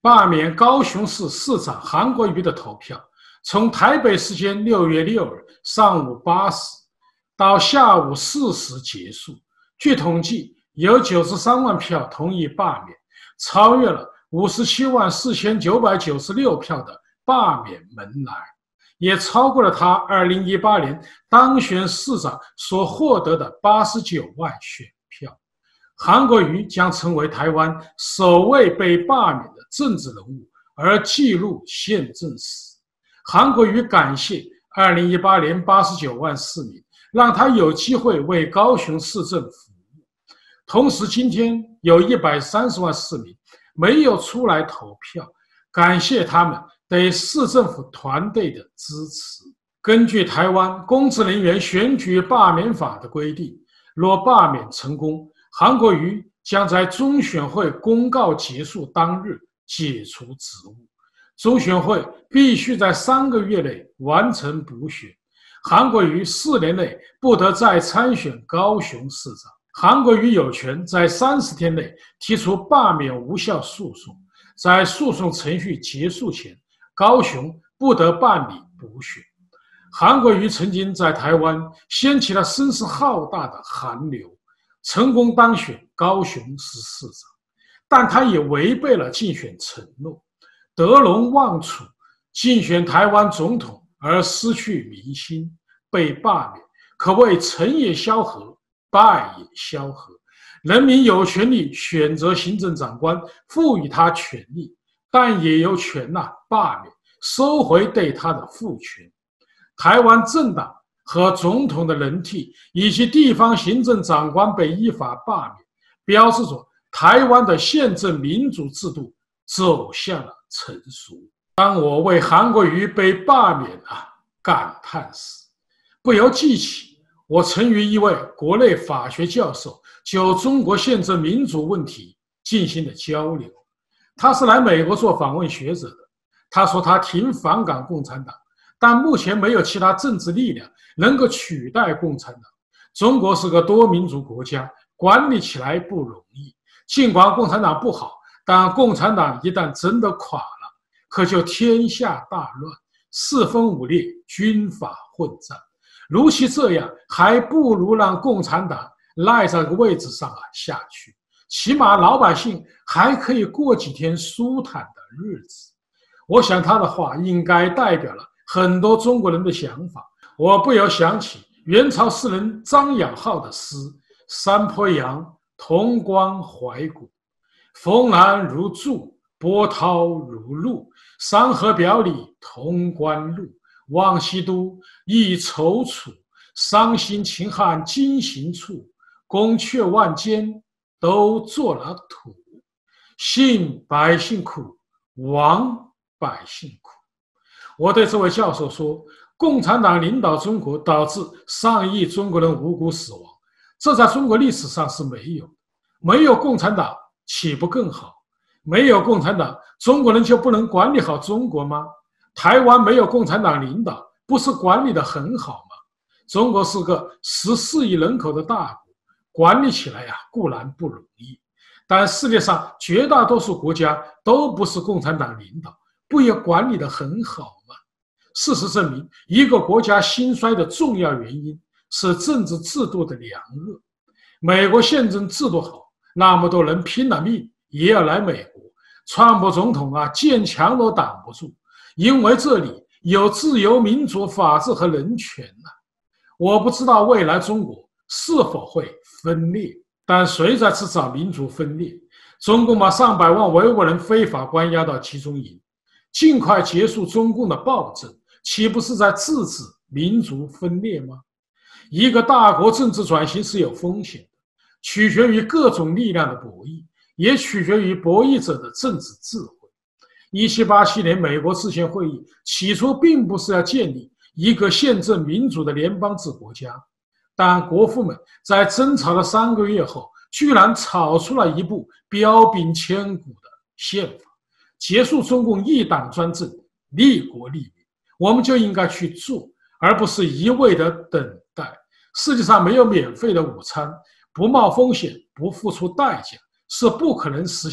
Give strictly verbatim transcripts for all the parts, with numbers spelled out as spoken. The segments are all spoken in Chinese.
罢免高雄市市长韩国瑜的投票，从台北时间六月六日上午八时到下午四时结束。据统计，有九十三万票同意罢免，超越了五十七万四千九百九十六票的罢免门槛，也超过了他二零一八年当选市长所获得的八十九万选票。韩国瑜将成为台湾首位被罢免的政治人物，而记录宪政史。韩国瑜感谢二零一八年八十九万市民，让他有机会为高雄市政服务。同时，今天有一百三十万市民没有出来投票，感谢他们对市政府团队的支持。根据台湾公职人员选举罢免法的规定，若罢免成功，韩国瑜将在中选会公告结束当日解除职务。中选会必须在三个月内完成补选。韩国瑜四年内不得再参选高雄市长。韩国瑜有权在三十天内提出罢免无效诉讼，在诉讼程序结束前，高雄不得办理补选。韩国瑜曾经在台湾掀起了声势浩大的韩流，成功当选高雄市市长，但他也违背了竞选承诺，得陇望楚，竞选台湾总统而失去民心，被罢免，可谓成也萧何，败也萧何。人民有权利选择行政长官，赋予他权利，但也有权呐、啊、罢免，收回对他的赋权。台湾政党和总统的轮替以及地方行政长官被依法罢免，标志着台湾的宪政民主制度走向了成熟。当我为韩国瑜被罢免啊感叹时，不由记起我曾与一位国内法学教授就中国宪政民主问题进行了交流。他是来美国做访问学者的，他说他挺反感共产党，但目前没有其他政治力量能够取代共产党。中国是个多民族国家，管理起来不容易。尽管共产党不好，但共产党一旦真的垮了，可就天下大乱，四分五裂，军阀混战。如其这样，还不如让共产党赖在个位置上啊下去，起码老百姓还可以过几天舒坦的日子。我想他的话应该代表了很多中国人的想法。我不由想起元朝诗人张养浩的诗：山坡羊，潼关怀古，峰南如注，波涛如鹿。山河表里潼关路，望西都亦踌躇。伤心秦汉今行处，宫阙万间都做了土。兴百姓苦，亡百姓苦。我对这位教授说，共产党领导中国，导致上亿中国人无辜死亡，这在中国历史上是没有的。没有共产党岂不更好？没有共产党，中国人就不能管理好中国吗？台湾没有共产党领导，不是管理得很好吗？中国是个十四亿人口的大国，管理起来呀、啊、固然不容易，但世界上绝大多数国家都不是共产党领导，不也管理得很好吗？事实证明，一个国家兴衰的重要原因是政治制度的良恶。美国宪政制度好，那么多人拼了命也要来美国，川普总统啊建墙都挡不住，因为这里有自由、民主、法治和人权啊。我不知道未来中国是否会分裂，但谁在制造民族分裂？中共把上百万维吾尔人非法关押到集中营，尽快结束中共的暴政，岂不是在制止民族分裂吗？一个大国政治转型是有风险的，取决于各种力量的博弈，也取决于博弈者的政治智慧。一七八七年美国制宪会议起初并不是要建立一个宪政民主的联邦制国家，但国父们在争吵了三个月后，居然吵出了一部彪炳千古的宪法，结束中共一党专政，利国利民。我们就应该去做，而不是一味的等待。世界上没有免费的午餐，不冒风险，不付出代价，是不可能实现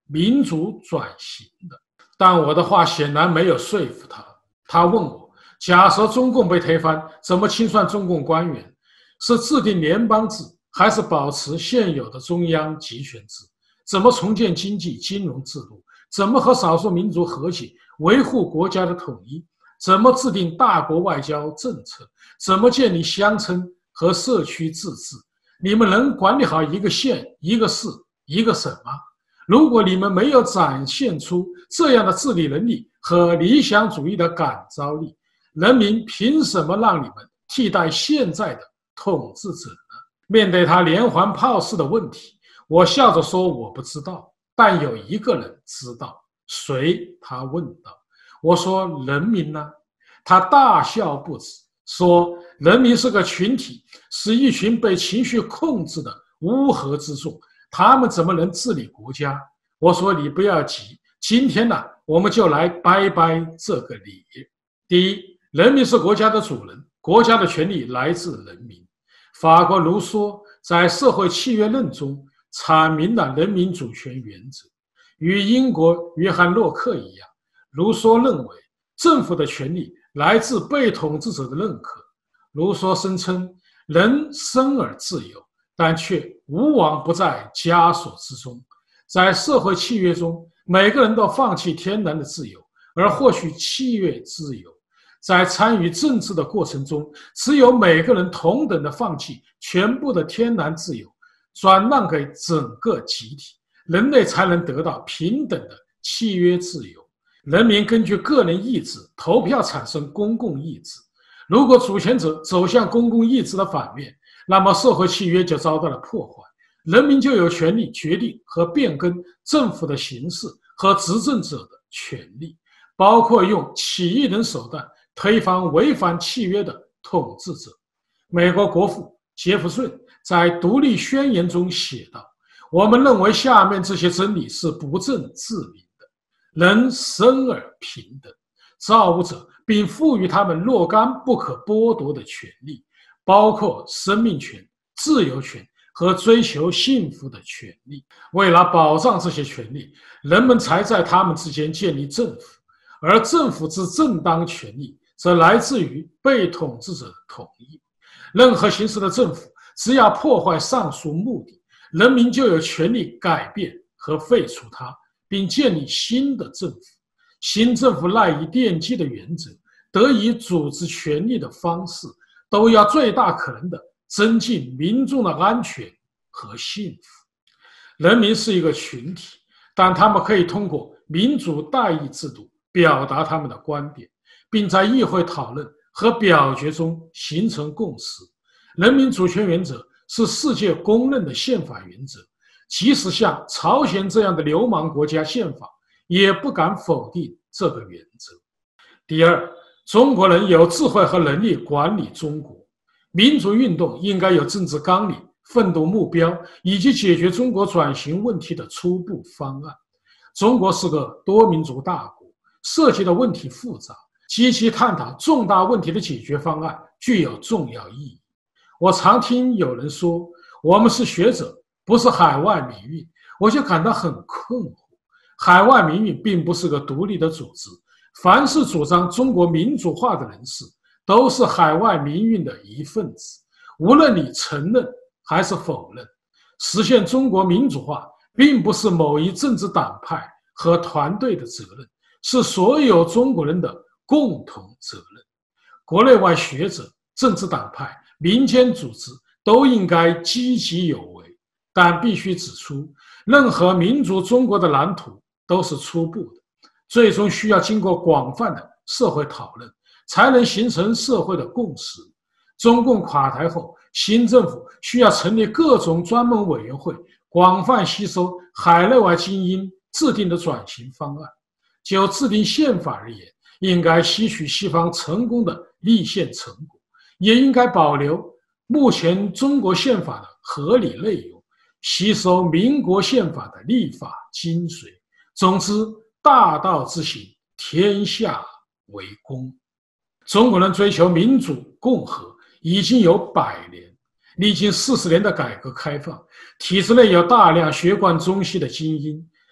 民主转型的。但我的话显然没有说服他。他问我，假设中共被推翻，怎么清算中共官员？是制定联邦制，还是保持现有的中央集权制？怎么重建经济金融制度？怎么和少数民族和解，维护国家的统一？怎么制定大国外交政策？怎么建立乡村和社区自治？你们能管理好一个县、一个市、一个省吗？如果你们没有展现出这样的治理能力和理想主义的感召力，人民凭什么让你们替代现在的统治者呢？面对他连环炮式的问题，我笑着说我不知道，但有一个人知道。谁？他问道。我说人民呢？他大笑不止，说人民是个群体，是一群被情绪控制的乌合之众，他们怎么能治理国家？我说你不要急，今天呢，我们就来掰掰这个理。第一，人民是国家的主人，国家的权利来自人民。法国卢梭在《社会契约论》中阐明了人民主权原则。与英国约翰洛克一样，卢梭认为政府的权利来自被统治者的认可。卢梭声称人生而自由，但却无往不在枷锁之中。在社会契约中，每个人都放弃天然的自由，而获取契约自由。在参与政治的过程中，只有每个人同等的放弃全部的天然自由，转让给整个集体，人类才能得到平等的契约自由。人民根据个人意志投票产生公共意志，如果主权者走向公共意志的反面，那么社会契约就遭到了破坏，人民就有权利决定和变更政府的形式和执政者的权利，包括用起义等手段推翻违反契约的统治者。美国国父杰弗逊在独立宣言中写道，我们认为下面这些真理是不证自明的：人生而平等，造物者并赋予他们若干不可剥夺的权利，包括生命权、自由权和追求幸福的权利。为了保障这些权利，人们才在他们之间建立政府，而政府之正当权利则来自于被统治者的同意。任何形式的政府只要破坏上述目的，人民就有权利改变和废除它，并建立新的政府。新政府赖以奠基的原则，得以组织权力的方式，都要最大可能的增进民众的安全和幸福。人民是一个群体，但他们可以通过民主代议制度表达他们的观点，并在议会讨论和表决中形成共识。人民主权原则是世界公认的宪法原则，即使像朝鲜这样的流氓国家宪法也不敢否定这个原则。第二，中国人有智慧和能力管理中国。民主运动应该有政治纲领、奋斗目标以及解决中国转型问题的初步方案。中国是个多民族大国，涉及的问题复杂，积极探讨重大问题的解决方案具有重要意义。我常听有人说我们是学者，不是海外民运，我就感到很困惑。海外民运并不是个独立的组织，凡是主张中国民主化的人士都是海外民运的一份子，无论你承认还是否认。实现中国民主化并不是某一政治党派和团队的责任，是所有中国人的共同责任。国内外学者、政治党派、民间组织都应该积极有为，但必须指出，任何民主中国的蓝图都是初步的，最终需要经过广泛的社会讨论，才能形成社会的共识。中共垮台后，新政府需要成立各种专门委员会，广泛吸收海内外精英制定的转型方案。就制定宪法而言，应该吸取西方成功的立宪成果，也应该保留目前中国宪法的合理内容，吸收民国宪法的立法精髓。总之，大道之行，天下为公。中国人追求民主共和已经有百年，历经四十年的改革开放，体制内有大量学贯中西的精英，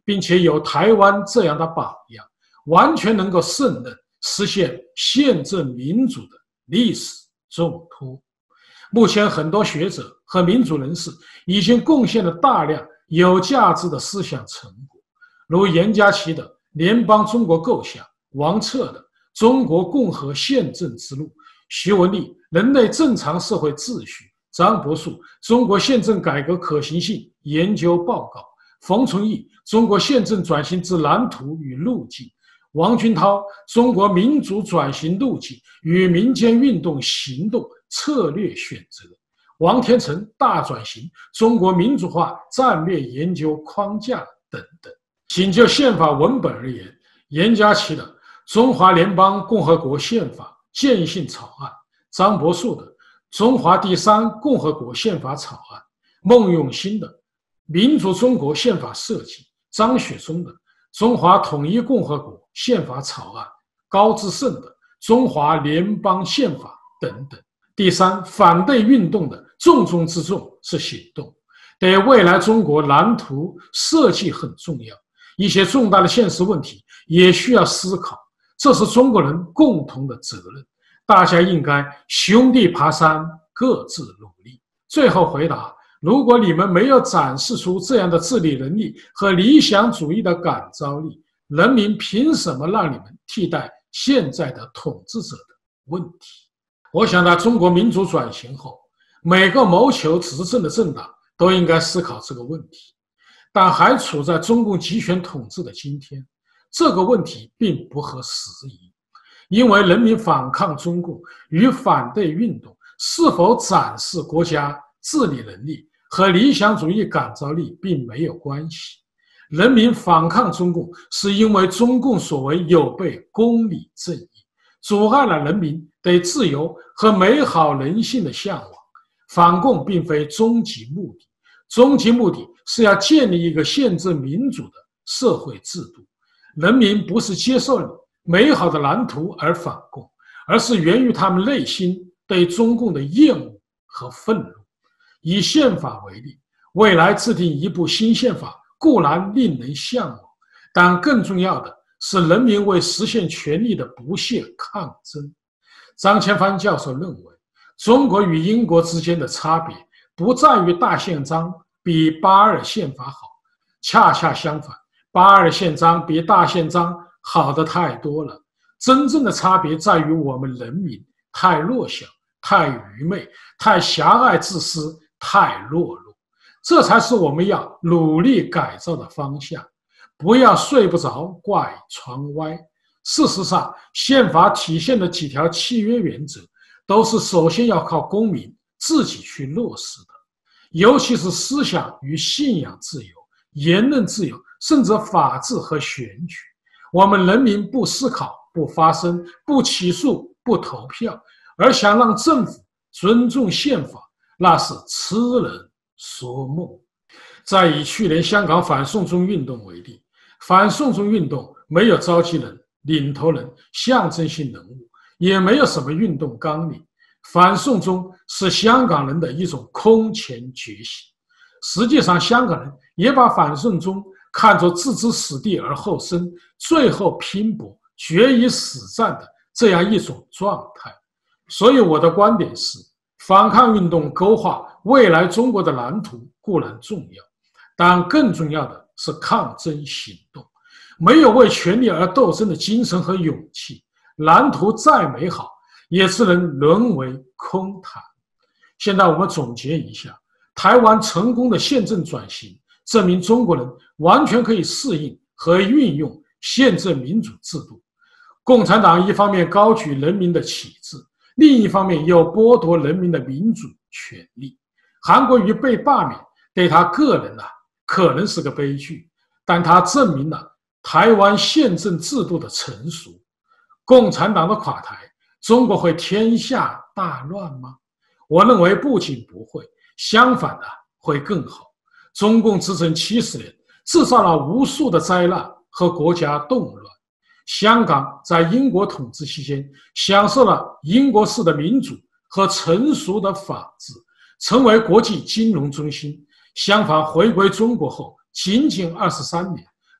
并且有台湾这样的榜样，完全能够胜任实现宪政民主的历史重托。目前很多学者和民主人士已经贡献了大量有价值的思想成果，如严家祺的《联邦中国构想》，王策的《中国共和宪政之路》，徐文立《人类正常社会秩序》，张伯树《中国宪政改革可行性研究报告》，冯崇义《中国宪政转型之蓝图与路径》，王军涛《中国民主转型路径与民间运动行动策略选择》，王天成《大转型：中国民主化战略研究框架》等等。仅就宪法文本而言，严家祺的《中华联邦共和国宪法渐性草案》，张伯树的《中华第三共和国宪法草案》，孟永新的《民主中国宪法设计》，张雪松的《中华统一共和国宪法草案》，高志胜的《中华联邦宪法》等等。第三，反对运动的重中之重是行动，对未来中国蓝图设计很重要，一些重大的现实问题也需要思考，这是中国人共同的责任，大家应该兄弟爬山，各自努力。最后回答，如果你们没有展示出这样的治理能力和理想主义的感召力，人民凭什么让你们替代现在的统治者的问题？我想在中国民主转型后，每个谋求执政的政党都应该思考这个问题。但还处在中共集权统治的今天，这个问题并不合时宜，因为人民反抗中共与反对运动是否展示国家治理能力和理想主义感召力并没有关系。人民反抗中共是因为中共所为有悖公理正义，阻碍了人民对自由和美好人性的向往。反共并非终极目的，终极目的是要建立一个宪政民主的社会制度。人民不是接受你美好的蓝图而反共，而是源于他们内心对中共的厌恶和愤怒。以宪法为例，未来制定一部新宪法固然令人向往，但更重要的是人民为实现权利的不懈抗争。张千帆教授认为，中国与英国之间的差别不在于大宪章比八二宪法好，恰恰相反，八二宪章比大宪章好的太多了。真正的差别在于我们人民太弱小、太愚昧、太狭隘自私、太懦弱，这才是我们要努力改造的方向。不要睡不着怪床歪。事实上，宪法体现的几条契约原则都是首先要靠公民自己去落实的，尤其是思想与信仰自由、言论自由，甚至法治和选举。我们人民不思考、不发声、不起诉、不投票，而想让政府尊重宪法，那是痴人说梦。再以去年香港反送中运动为例，反送中运动没有召集人、领头人、象征性人物，也没有什么运动纲领。反送中是香港人的一种空前觉醒。实际上，香港人也把反送中看作置之死地而后生，最后拼搏、决一死战的这样一种状态。所以我的观点是，反抗运动勾画未来中国的蓝图固然重要，但更重要的是抗争行动。没有为权利而斗争的精神和勇气，蓝图再美好，也只能沦为空谈。现在我们总结一下，台湾成功的宪政转型，证明中国人完全可以适应和运用宪政民主制度。共产党一方面高举人民的旗帜，另一方面又剥夺人民的民主权利。韩国瑜被罢免，对他个人啊，可能是个悲剧，但他证明了台湾宪政制度的成熟。共产党的垮台，中国会天下大乱吗？我认为不仅不会，相反的会更好。中共执政七十年，制造了无数的灾难和国家动乱。香港在英国统治期间，享受了英国式的民主和成熟的法治，成为国际金融中心。相反，回归中国后仅仅二十三年，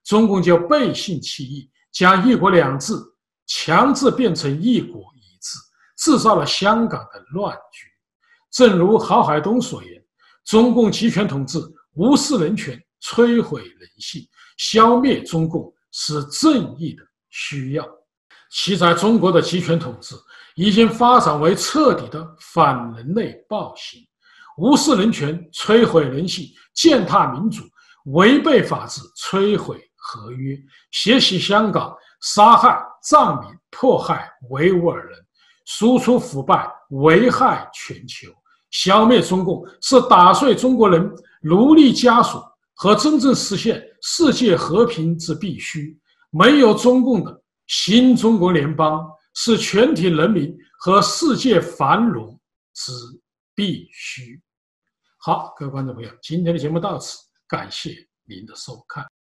中共就背信弃义，将一国两制强制变成一国一制，制造了香港的乱局。正如郝海东所言，中共集权统治无视人权，摧毁人性，消灭中共是正义的需要。其在中国的集权统治已经发展为彻底的反人类暴行，无视人权，摧毁人性，践踏民主，违背法治，摧毁合约，血洗香港，杀害藏民，迫害维吾尔人，输出腐败，危害全球。消灭中共是打碎中国人奴隶枷锁和真正实现世界和平之必须。没有中共的新中国联邦是全体人民和世界繁荣之必须。好，各位观众朋友，今天的节目到此，感谢您的收看。